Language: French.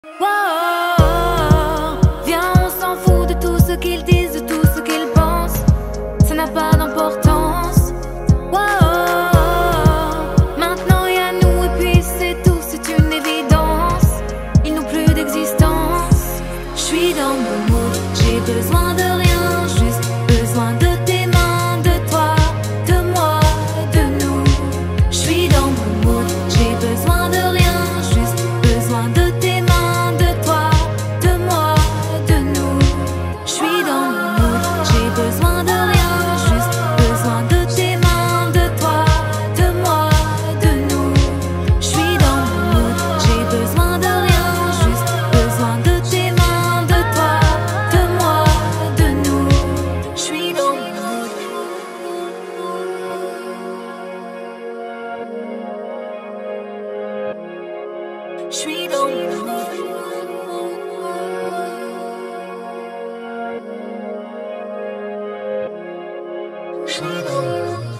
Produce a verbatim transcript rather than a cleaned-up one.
Wow, viens, on s'en fout de tout ce qu'ils disent, de tout ce qu'ils pensent. Ça n'a pas d'importance. Wow, maintenant y a nous et puis c'est tout, c'est une évidence. Ils n'ont plus d'existence. Je suis dans mon mood, j'ai besoin de rien, juste besoin de tes mains, de toi, de moi, de nous. Je suis dans mon mood, j'ai besoin de rien, juste besoin de tes mains, de toi, de moi, de nous. Je suis dans mon mood, j'ai besoin de rien, juste besoin de tes mains, de toi, de moi, de nous. Je suis dans mon mood, j'ai besoin de rien, juste besoin de tes mains, de toi, de moi, de nous. Je suis dans mon mood. Je suis dans mon mood. Je suis dans mon mood.